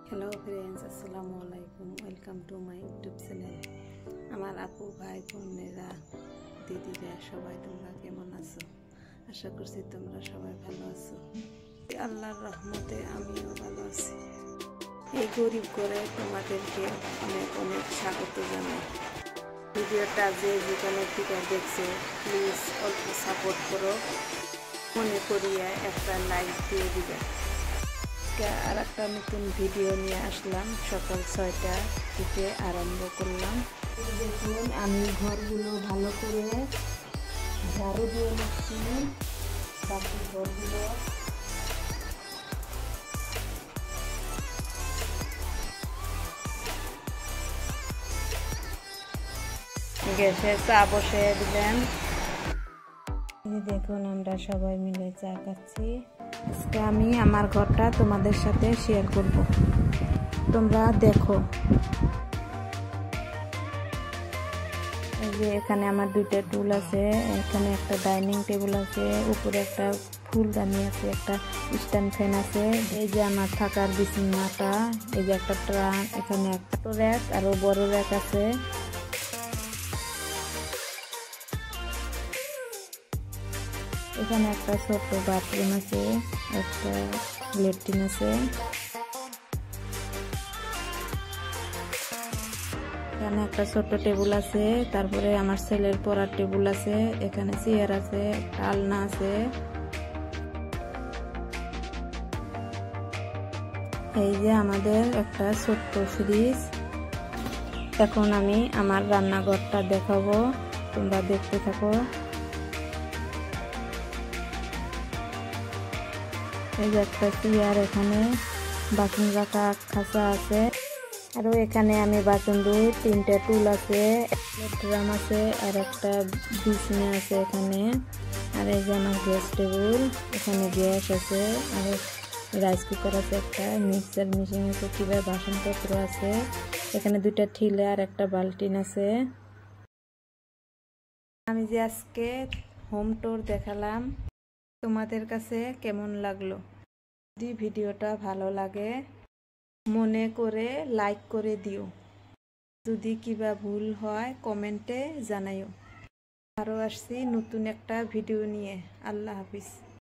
Hello friends, আসসালামু আলাইকুম। Welcome to my YouTube channel. আমার আপু, ভাই, বোনেরা, দিদিরা সবাই তোমরা কেমন আছো? আশা করছি তোমরা সবাই ভালো আছো। আল্লাহর রহমতে আমিও ভালো আছি। এই গরিব করে তোমাদেরকে অনেক অনেক স্বাগত জানাই। ভিডিওটা যে যেখানে থেকে দেখছো প্লিজ অল্প সাপোর্ট করো, মনে করিয়ে একটা লাইক দিয়ে দিবে। আর একটা নতুন ভিডিও নিয়ে আসলাম। সকাল 6টা থেকে আরম্ভ করলাম। দেখুন, আমি ঘরগুলো ভালো করে ঝাড়ু দিয়ে নিচ্ছি। বাকি ঘরগুলো গ্যাসে চা বসিয়ে দিলেন। দেখুন, আমরা সবাই মিলে চা খাচ্ছি। আজকে আমি আমার ঘরটা তোমাদের সাথে শেয়ার করব, তোমরা দেখো। এই যে এখানে আমার দুইটা টুল আছে, এখানে একটা ডাইনিং টেবিল আছে, উপরে একটা ফুলদানি আছে, একটা স্ট্যান্ড ফ্যান আছে। এই যে আমার থাকার বিছানাটা, এই যে একটা ট্রাঙ্ক, এখানে একটা র্যাক আরো বড় র্যাক আছে। এখানে একটা ছোট্ট বাথরুম আছে, একটা ল্যাট্রিন আছে। এখানে একটা ছোট্ট টেবিল আছে, তারপরে আমার ছেলের পড়ার টেবিল আছে, এখানে চেয়ার আছে, আলনা আছে। এই যে আমাদের একটা ছোট্ট ফ্রিজ। এখন আমি আমার রান্নাঘরটা দেখাবো, তোমরা দেখতে থাকো। এই যে একটা চেয়ার, এখানে বাসন রাখা খাঁচা আছে, আরো এখানে আমি বাসন ধুই। 3টা টুল আছে, ড্রাম আছে, আর একটা বিছনা আছে এখানে। আর এই যে আমার গ্যাস টেবিল, এখানে গ্যাস আছে, আর রাইস কুকার আছে, একটা মিক্সার মেশিন আছে, কিভাবে বাসনপত্র আছে। এখানে 2টা ঠিলা আর একটা বালতিন আছে। আমি যে আজকে হোম ট্যুর দেখালাম, তোমাদের কাছে কেমন লাগলো? যদি ভিডিওটা ভালো লাগে মনে করে লাইক করে দিও। যদি কিবা ভুল হয় কমেন্টে জানাইও। আরও আসছি নতুন একটা ভিডিও নিয়ে। আল্লাহ হাফিজ।